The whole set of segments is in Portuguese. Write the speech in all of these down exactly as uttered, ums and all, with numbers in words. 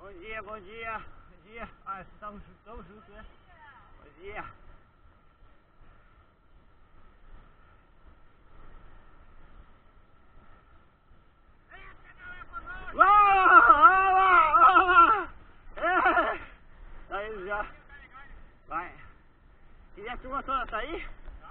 Bom dia, bom dia, bom dia. Ah, estamos, estamos juntos, né? Bom dia. Vamos, vamos, vamos. Tá indo já. Vai. E a turma toda tá aí?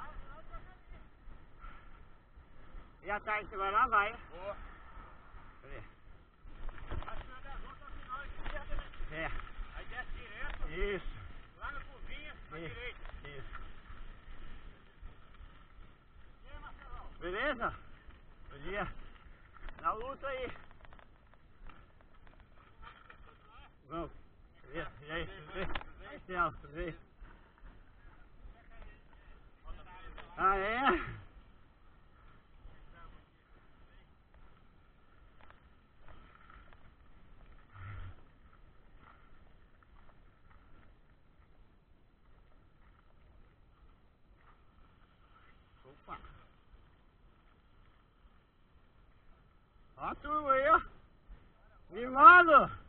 E à tarde você vai lá? Vai. Boa. Cadê? Acho que das outras ao final esquerda, né? É. Aí desce direto. Isso. Lá na curvinha, pra Isso. direita. Isso. E aí, Marcelão? Beleza? Bom dia. Na luta aí. Vamos. E aí, tudo bem? Aí, Celso, tudo bem? Ah, é? Opa. Ó a turma aí, ó. Mimado.